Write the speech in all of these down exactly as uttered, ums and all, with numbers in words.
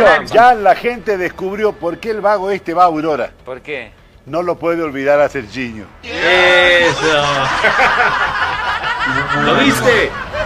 ya la gente descubrió por qué el vago este va a Aurora. ¿Por qué? No lo puede olvidar a Serginho. Eso. ¿Lo viste?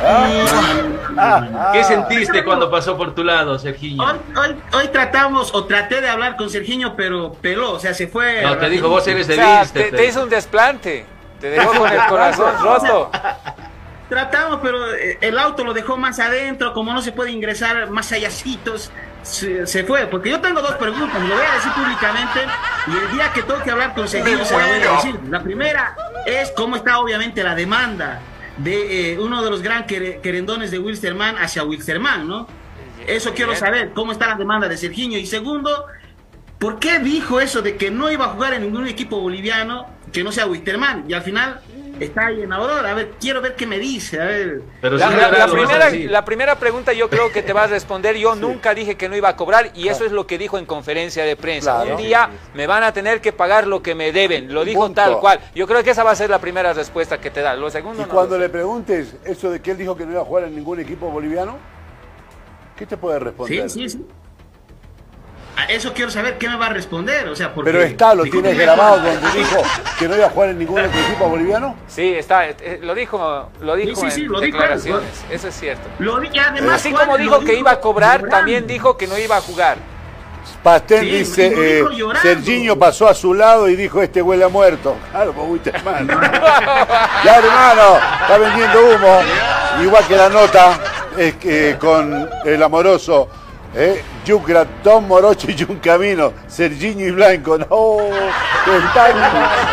Ah, ¿Qué ah. sentiste cuando pasó por tu lado, Serginho? Hoy, hoy, hoy tratamos, o traté de hablar con Serginho, pero peló, o sea, se fue. No, te dijo, vos eres O de sea, Viste. te, te hizo un desplante. Te dejó con el corazón roto. Tratamos, pero el auto lo dejó más adentro, como no se puede ingresar más allasitos, se, se fue. Porque yo tengo dos preguntas, lo voy a decir públicamente, y el día que tengo que hablar con Serginho se la voy a decir. La primera es cómo está obviamente la demanda de eh, uno de los gran querendones de Wilstermann hacia Wilstermann, ¿no? Eso quiero saber, cómo está la demanda de Serginho. Y segundo, ¿por qué dijo eso de que no iba a jugar en ningún equipo boliviano que no sea Wilstermann? Y al final está ahí en Aurora. A ver, quiero ver qué me dice. A ver. Pero La, sí, la- la lo vas a primera, decir. la primera pregunta yo creo que te vas a responder. Yo nunca dije que no iba a cobrar y eso es lo que dijo en conferencia de prensa. Claro. Un día me van a tener que pagar lo que me deben. Lo dijo Punto. tal cual. Yo creo que esa va a ser la primera respuesta que te da. Lo segundo Y no cuando lo sé. le preguntes eso de que él dijo que no iba a jugar en ningún equipo boliviano, ¿qué te puede responder? Sí, sí, sí. A eso quiero saber qué me va a responder. O sea, porque Pero está, lo dijo tienes que- grabado donde dijo que no iba a jugar en ningún otro equipo boliviano. Sí, está, eh, lo dijo, lo dijo Sí, sí, sí, en lo dijo él. declaraciones. Eso es cierto. Lo di- y además, Así Juan, como lo dijo que iba a cobrar, llorando. también dijo que no iba a jugar. Pastén Sí, dice, lo dijo eh, llorando. Serginho pasó a su lado y dijo, este huele a muerto. Claro, pues fuiste hermano. Ya, hermano, está vendiendo humo. Igual que la nota es que con el amoroso, eh, Yucra, Tom Morocho y un Camino, Serginho y Blanco. No, te están,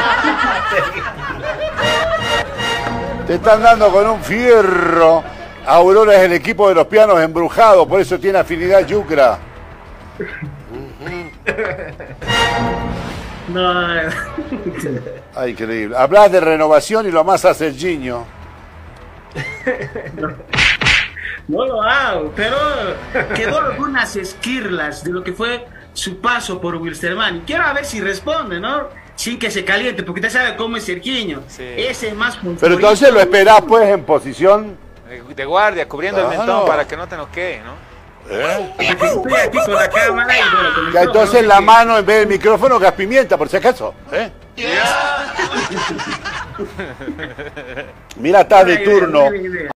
te están dando con un fierro. Aurora es el equipo de los pianos embrujados, por eso tiene afinidad Yucra. No, Ay, increíble. Hablas de renovación y lo más a Serginho. no lo hago, pero quedó algunas esquirlas de lo que fue su paso por Wilstermann. Y quiero a ver si responde, ¿no? Sin que se caliente, porque usted sabe cómo es Serginho. Sí. Ese es más Pero fosforito. entonces lo esperás pues en posición. De guardia, cubriendo el Claro. mentón para que no te nos quede, ¿no? ¿eh? Estoy aquí con la cámara y bueno, con el Que micrófono, entonces no la sé qué. mano en vez del micrófono gas pimienta, por si acaso. ¿eh? Mira, estás de Buena idea, turno. buena idea.